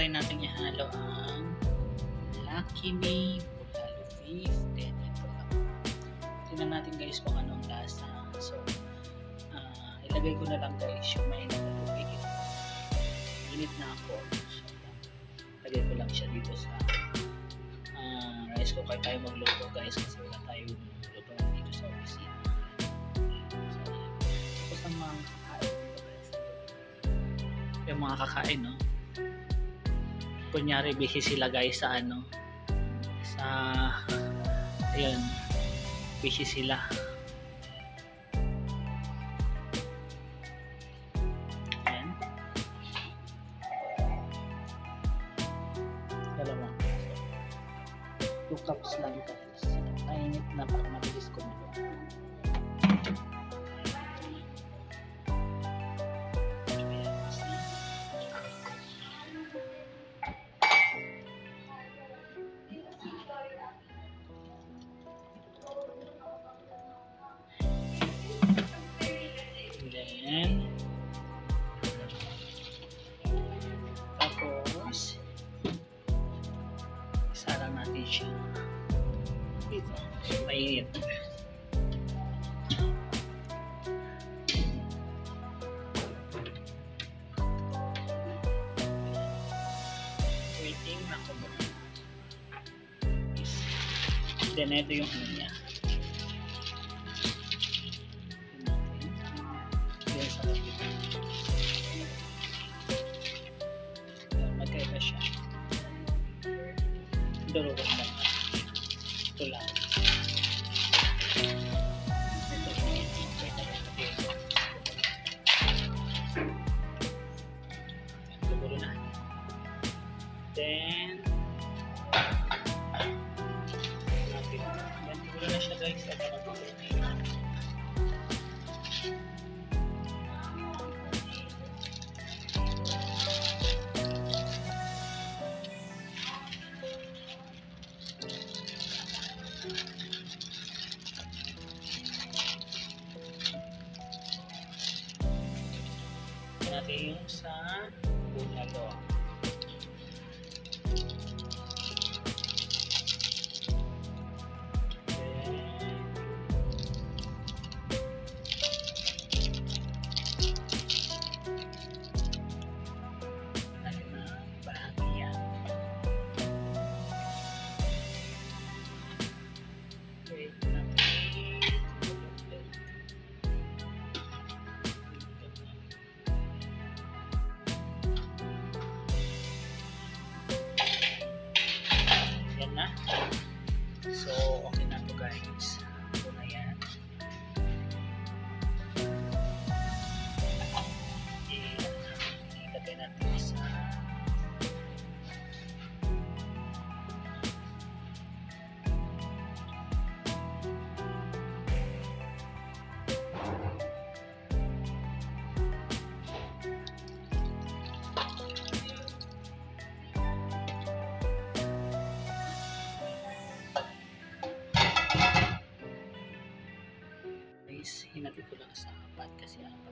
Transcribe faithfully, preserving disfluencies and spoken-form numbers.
try natin ihalo ang Lucky Me Bulalo Beef. Then ito lang. Tingnan natin guys kung anong lasa. So, uh, ilagay ko na lang guys yung mainit na tubig. Init na ako. So, lagay ko lang siya dito sa uh, rice cooker tayo magluto guys kasi wala tayong luto dito sa opisina. So, tapos ang mga kakain dito guys. Yung mga kakain, no? Kunyari busy sila guys sa ano sa ayun busy sila ayan dalawang two cups lang guys. Mainit na para mabilis kumulo. Then, tapos, isa lang natin siya dito. Mainit. Waiting na ako. Then, ito yung ano niya. Magkaiba siya. Dalawa lang. Ito lang. Siguro na. Then natin. Then siguro na siya guys. Ito na po. Natin yung sa bulalo. Natin na bahagi yan. Wait natin. Na. So, okay na to guys. Ito na yan. Ilagay natin sa hinatid ko lang sa pot kasi ang